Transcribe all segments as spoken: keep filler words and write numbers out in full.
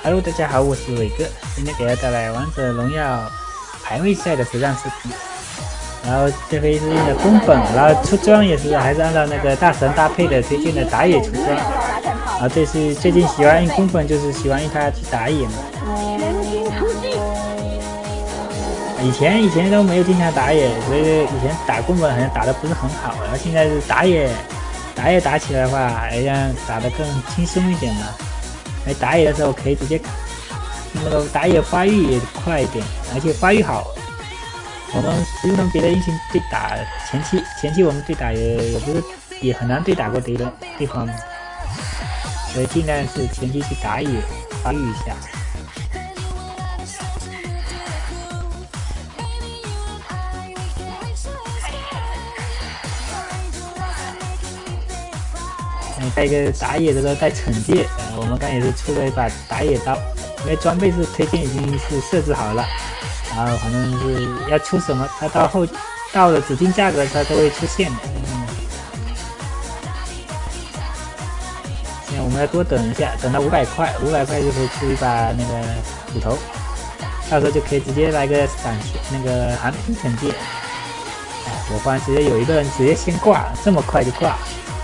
Hello， 大家好，我是伟哥，今天给大家带来王者荣耀排位赛的实战视频。然后这回是用的宫本，然后出装也是还是按照那个大神搭配的推荐的打野出装。然后这是最近喜欢用宫本，就是喜欢用它去打野嘛。以前以前都没有经常打野，所以以前打宫本好像打的不是很好。然后现在是打野，打野打起来的话，好像打得更轻松一点嘛。哎，打野的时候可以直接，那个打野发育也快一点，而且发育好。我们使用别的英雄对打，前期前期我们对打也也不是也很难对打过敌人对方，所以尽量是前期去打野发育一下。嗯，带一个打野的时候带惩戒，呃，我们刚也是出了一把打野刀，因为装备是推荐已经是设置好了。然后反正是要出什么，它到后到了指定价格，它都会出现的。嗯，现在我们要多等一下，等到五百块，五百块就可以出一把那个斧头，到时候就可以直接来个闪那个寒冰惩戒。哎，我发现直接有一个人直接先挂，这么快就挂。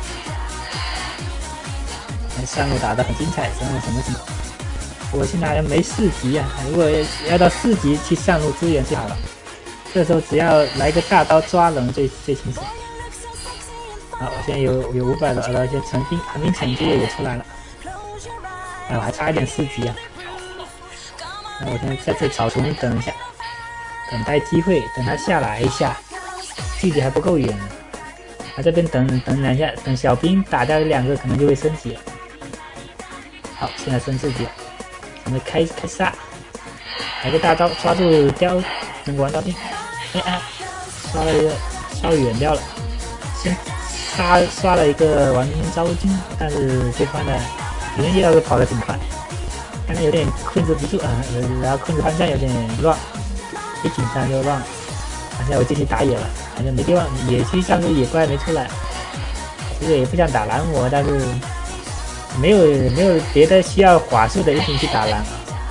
上路打得很精彩，上路什么什么。我现在好像没四级啊，如果要到四级去上路支援就好了。这时候只要来个大刀抓人最最轻松。好，我现在有有五百了，然后现在成兵寒冰惩戒也出来了。哎，我还差一点四级啊。那我现在在这草丛里等一下，等待机会，等他下来一下，距离还不够远呢。啊，这边等等两下，等小兵打掉两个，可能就会升级了。好，现在升四级了。我们开开杀，来个大招抓住雕那个王刀兵，哎哎，刷了一个稍微远掉了，先杀刷了一个王昭君，但是对方的敌人叶老师跑得挺快，刚才有点控制不住啊、呃，然后控制方向有点乱，一紧张就乱。现在我继续打野了，好像没地方野区上路野怪没出来，其实也不想打蓝魔，但是。没有没有别的需要法术的英雄去打蓝啊！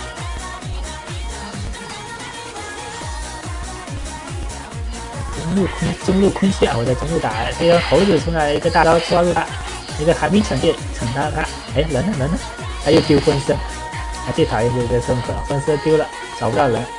中路空中路空下，我在中路打，这个猴子出来一个大刀抓住他，一个寒冰惩戒惩他他，哎人呢人呢？他又丢分身，他最讨厌这个生可分身丢了，找不到人，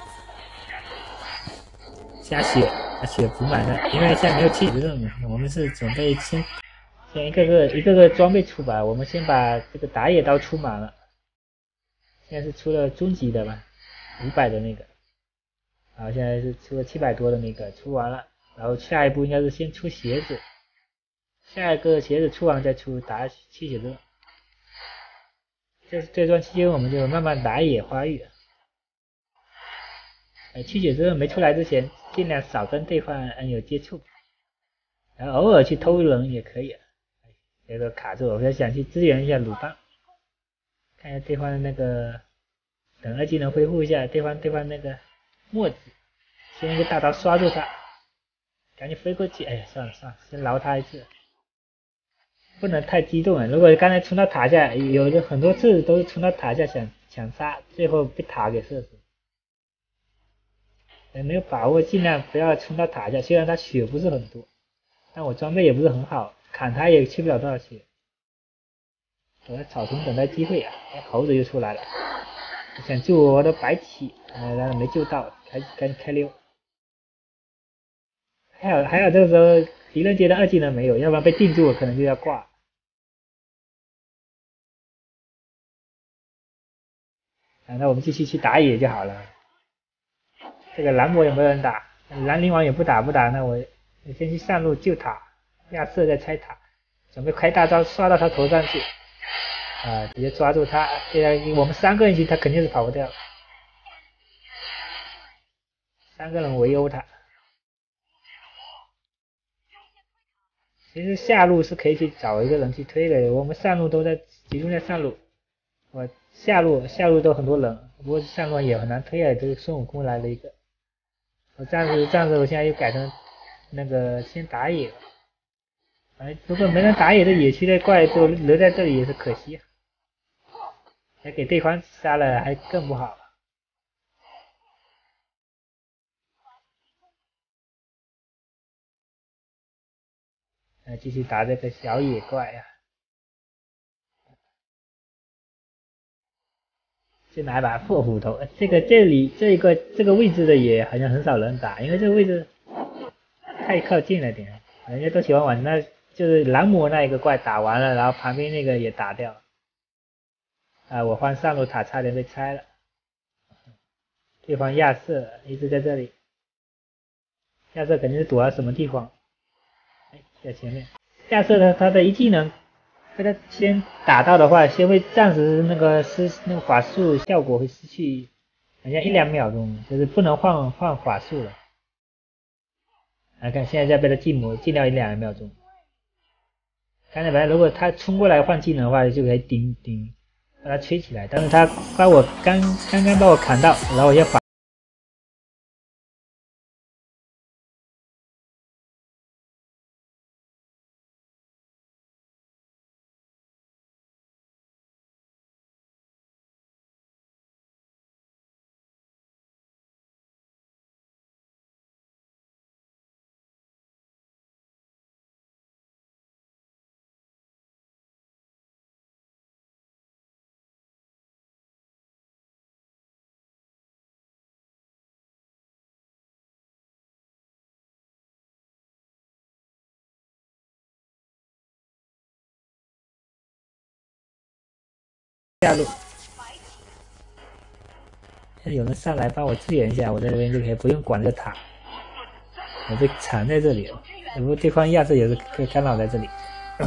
下血把血补满了，因为现在没有气质任务，我们是准备先。先一个个一个个装备出吧，我们先把这个打野刀出满了。现在是出了终极的吧，五百的那个，好，现在是出了七百多的那个，出完了，然后下一步应该是先出鞋子，下一个鞋子出完再出打吸血者。这这段期间我们就慢慢打野发育。呃，吸血者没出来之前，尽量少跟对方嗯有接触，然后偶尔去偷人也可以。这个卡住，我在想去支援一下鲁班，看一下对方的那个，等二技能恢复一下，对方对方那个墨子，先一个大刀刷住他，赶紧飞过去，哎呀，算了算了，先饶他一次，不能太激动了。如果刚才冲到塔下，有的很多次都是冲到塔下想想杀，最后被塔给射死，没有把握，尽量不要冲到塔下。虽然他血不是很多，但我装备也不是很好。砍他也去不了多少血，我在草丛等待机会啊！哎，猴子又出来了，想救我的白起，呃，但是没救到，开赶紧开溜。还好还好，这个时候敌人阶段二技能没有，要不然被定住，我可能就要挂。啊，那我们继续去打野就好了。这个蓝魔有没有人打？蓝灵王也不打不打，那我我先去上路救塔。亚瑟在拆塔，准备开大招刷到他头上去，啊，直接抓住他。现在我们三个人去，他肯定是跑不掉，三个人围殴他。其实下路是可以去找一个人去推的，我们上路都在集中在上路，我下路下路都很多人，不过上路也很难推啊。这个孙悟空来了一个，我暂时暂时我现在又改成那个先打野了。哎，如果没人打野的野区的怪都留在这里也是可惜。 还给对方杀了，还更不好。来继续打这个小野怪啊！先拿一把破斧头，这个这里这个这个位置的野好像很少人打，因为这个位置太靠近了点，人家都喜欢玩那，就是蓝魔那一个怪打完了，然后旁边那个也打掉。啊，我换上路塔差点被拆了，对方亚瑟一直在这里，亚瑟肯定是躲到什么地方。哎，在前面，亚瑟的他的一技能被他先打到的话，先会暂时那个失那个法术效果会失去，好像一两秒钟，就是不能换换法术了。来看现在在被他禁魔禁掉一两秒钟。刚才本来如果他冲过来换技能的话，就可以顶顶把他吹起来，但是他把我刚刚刚把我砍到，然后我要反。下路，现在有人上来帮我支援一下，我在这边就可以不用管这个塔，我被缠在这里了。不过对方亚瑟也是可以干扰在这里。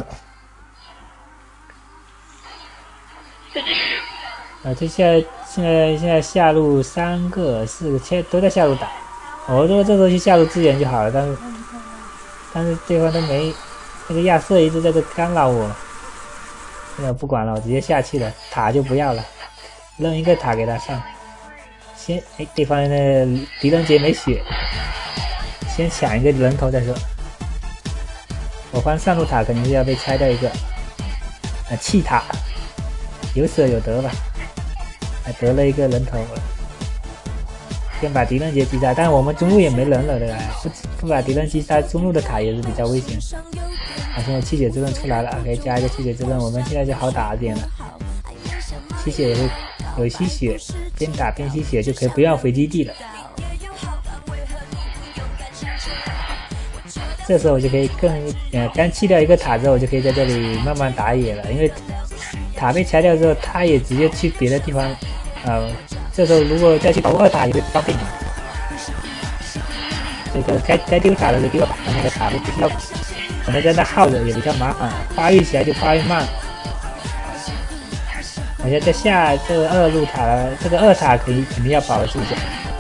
啊，这现在现在现在下路三个四个，现在都在下路打。我如果这时候去下路支援就好了，但是但是对方都没，那个亚瑟一直在这干扰我。现在我不管了，我直接下去了，塔就不要了，扔一个塔给他上。先，哎，对方的狄仁杰没血，先抢一个人头再说。我方上路塔肯定是要被拆掉一个，啊，弃塔，有舍有得吧，还得了一个人头，先把狄仁杰击杀。但是我们中路也没人了，对吧？不不把狄仁击杀，中路的塔也是比较危险。好，现在吸血之刃出来了，可以加一个吸血之刃，我们现在就好打一点了。吸血也会有吸血，边打边吸血就可以不要回基地了。这时候我就可以更呃，刚弃掉一个塔之后，我就可以在这里慢慢打野了，因为塔被拆掉之后，他也直接去别的地方，呃，这时候如果再去保护二塔也会方便。这个该该丢塔的就丢吧，那个塔不需要。可能在那耗着也比较麻烦，发育起来就发育慢。我现在下这个二路塔了，这个二塔肯定肯定要保住的，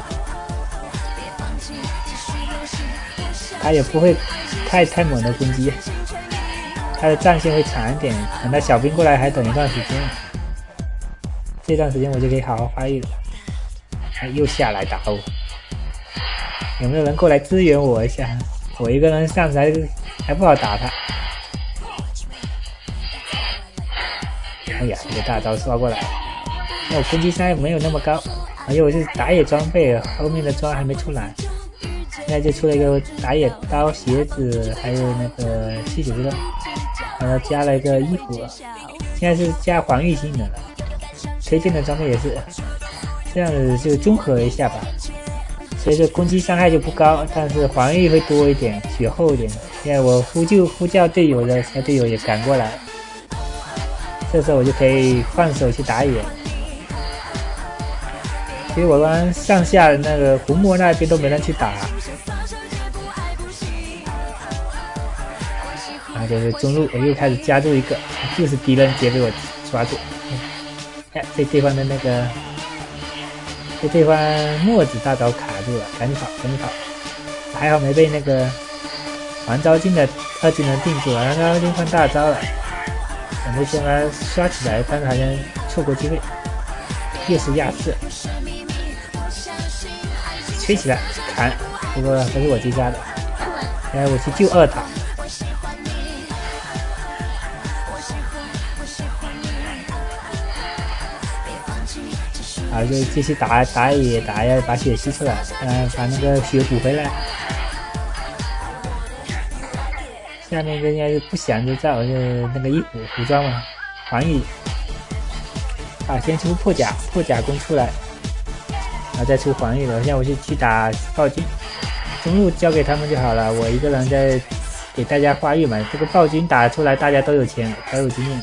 他也不会太太猛的攻击，他的战线会长一点，等到小兵过来还等一段时间，这段时间我就可以好好发育了。他又下来打我，有没有人过来支援我一下？我一个人上来还不好打他。哎呀，这个大招刷过来，那我攻击伤没有那么高，而且我是打野装备，后面的装还没出来，现在就出了一个打野刀、鞋子，还有那个吸血之刃，然后加了一个衣服，现在是加防御性的了。推荐的装备也是这样子，就综合一下吧。所以说攻击伤害就不高，但是防御会多一点，血厚一点。现在我呼救呼叫队友的，小队友也赶过来，这时候我就可以放手去打野。其实我刚上下那个红魔那边都没人去打，然后就是中路我又开始加入一个，就是敌人杰被我抓住，哎，被对方的那个。被对方墨子大招卡住了，赶紧跑，赶紧跑！还好没被那个环招镜的二技能定住了，然后二技能换大招了，准备先把它刷起来，但是好像错过机会。又是亚瑟，吹起来砍，不过不是我击杀的，现在我去救二塔。 然后就继续打打野打呀，把血吸出来，嗯，把那个血补回来。下面这应该是不祥之兆，就是那个衣服服装嘛，防御。啊，先出破甲，破甲攻出来，然后再出防御的。现在我就去打暴君，中路交给他们就好了，我一个人在给大家发育嘛。这个暴君打出来，大家都有钱，都有经验。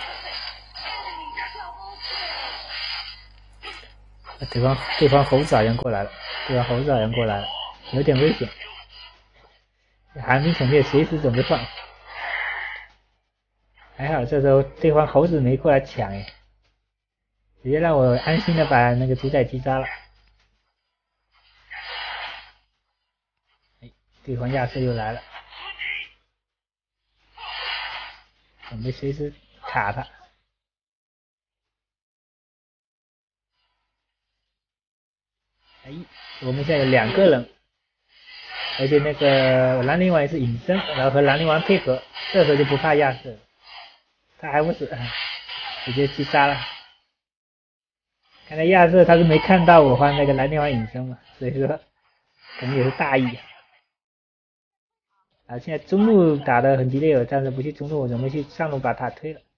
对方对方猴子好像过来了，对方猴子好像过来了，有点危险。寒冰惩戒随时准备放，还好这时候对方猴子没过来抢哎，直接让我安心的把那个主宰击杀了。哎，对方亚瑟又来了，准备随时卡他。哎，我们现在有两个人。而且那个兰陵王也是隐身，然后和兰陵王配合，这时候就不怕亚瑟，他还不死，直接击杀了。看来亚瑟他是没看到我换那个兰陵王隐身嘛，所以说可能也是大意。啊，现在中路打得很激烈，我暂时不去中路，我准备去上路把塔推了。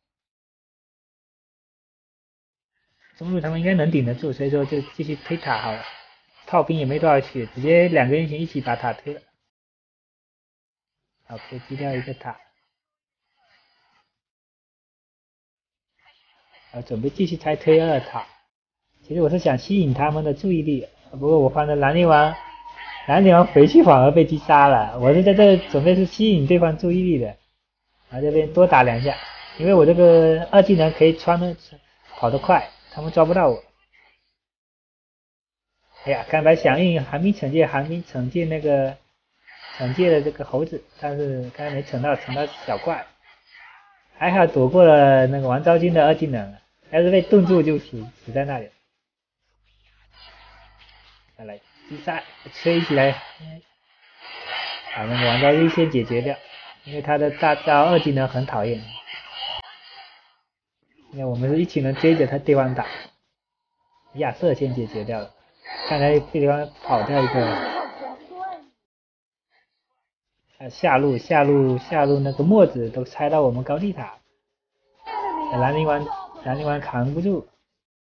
中路他们应该能顶得住，所以说就继续推塔好了。炮兵也没多少血，直接两个英雄一起把塔推了。好，可以击掉一个塔。啊，准备继续拆推二塔。其实我是想吸引他们的注意力，不过我放的兰陵王，兰陵王回去反而被击杀了。我是在这准备是吸引对方注意力的，啊，这边多打两下，因为我这个二技能可以穿的跑得快，他们抓不到我。哎呀，刚才响应寒冰惩戒，寒冰惩戒那个惩戒的这个猴子，但是刚才没惩到，惩到小怪，还好躲过了那个王昭君的二技能，要是被冻住就死死在那里。再来击杀，吹起来，把那个王昭君先解决掉，因为他的大招二技能很讨厌。现在我们是一群人追着他对方打，亚瑟先解决掉了。看来对方跑掉一个，啊，下路下路下路那个墨子都拆到我们高地塔，兰陵王兰陵王扛不住，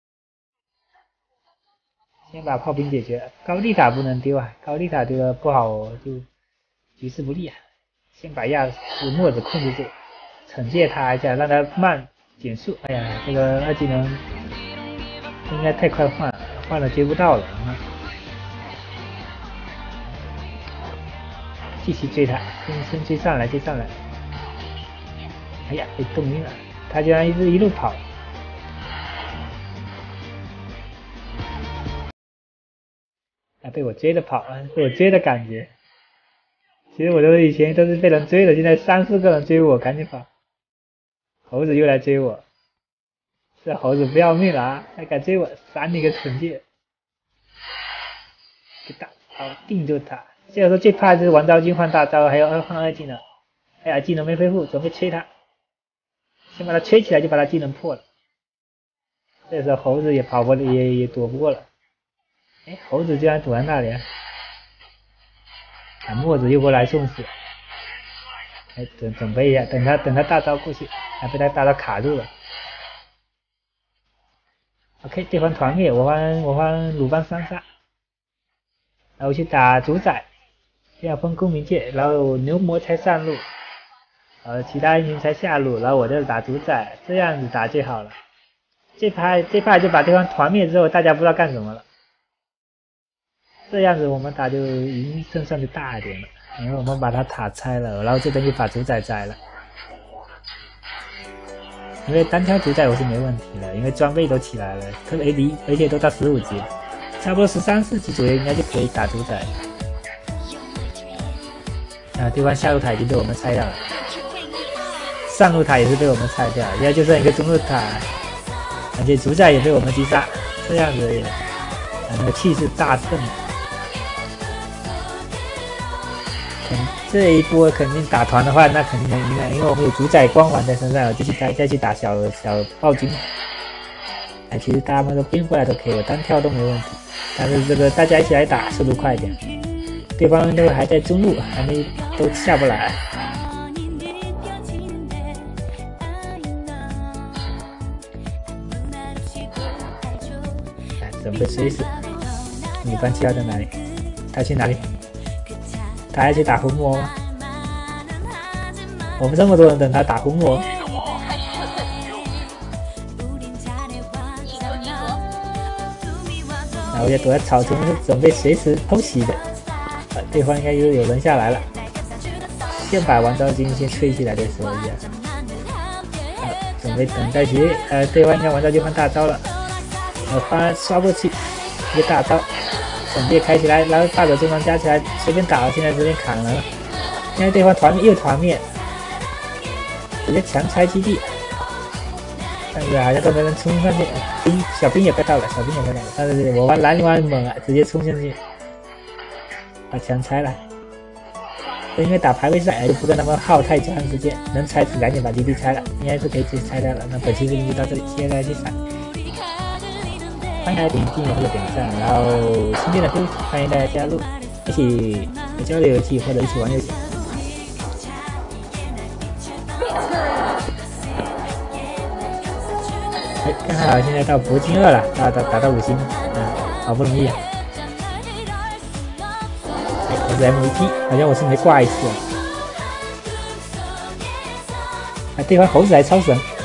先把炮兵解决，高地塔不能丢啊，高地塔丢了不好就局势不利啊，先把亚斯墨子控制住，惩戒他一下，让他慢减速。哎呀，这个二技能应该太快换了。换了追不到了，继续追他，先先追上来，追上来。哎呀，被冻晕了，他居然一直一路跑。啊，被我追着跑，被我追的感觉。其实我都以前都是被人追的，现在三四个人追我，赶紧跑。猴子又来追我。这猴子不要命了啊！还敢追我，闪你个惩戒！给打，好定住他。这个时候最怕就是王昭君换大招，还有二换二技能。哎呀，技能没恢复，准备吹他。先把他吹起来，就把他技能破了。这时候猴子也跑不也也躲不过了。哎，猴子居然躲在那里啊！啊，墨子又过来送死。哎，准准备一下，等他等他大招过去，还被他大招卡住了。OK， 对方团灭，我方我方鲁班三杀，然后去打主宰，这样分公民界，然后牛魔才上路，呃，其他英雄才下路，然后我就打主宰，这样子打最好了。这拍这拍就把对方团灭之后，大家不知道干什么了，这样子我们打就赢胜算就大一点了，因为我们把他塔拆了，然后这边就把主宰摘了。因为单挑主宰我是没问题的，因为装备都起来了，特别离而且都到十五级了，差不多十三四级左右应该就可以打主宰。啊，对方下路塔已经被我们拆掉了，上路塔也是被我们拆掉了，现在就剩一个中路塔，而且主宰也被我们击杀，这样子也，啊，那个气势大振。这一波肯定打团的话，那肯定能赢了，因为我们有主宰光环在身上，继续再再去打小小暴君。 哎，其实大家都边过来都可以，我单挑都没问题。但是这个大家一起来打，速度快一点。对方都还在中路，还没都下不来。哎，准备随时。女方七号在哪里？他去哪里？他还去打红魔吗？我们这么多人等他打红魔。然后也躲在草丛，准备随时偷袭的。啊，对方应该又有人下来了，先把王昭君先吹起来再说一下。啊，准备等待机，呃，对方应该王昭君换大招了，我发刷过去一个大招，闪电开起来，然后大手中长加起来，随便打，现在这边砍了，现在对方团灭又团灭，直接强拆基地。但是好像都没人冲上去，兵小兵也快到了，小兵也快到了，但是我玩蓝玩猛啊，直接冲上去，把墙拆了。因为打排位赛就不跟他们耗太长时间，能拆就赶紧把基地拆了，应该是可以直接拆掉了。那本期视频就到这里，谢谢大家去看，欢迎大家点订阅或者点赞，然后新进的朋友欢迎大家加入，一起交流游戏或者一起玩游戏。刚好现在到铂金二了，打打打到五星，嗯，好不容易啊！哎，我是 M V P， 好像我是没挂一次啊。啊，对方猴子还超神。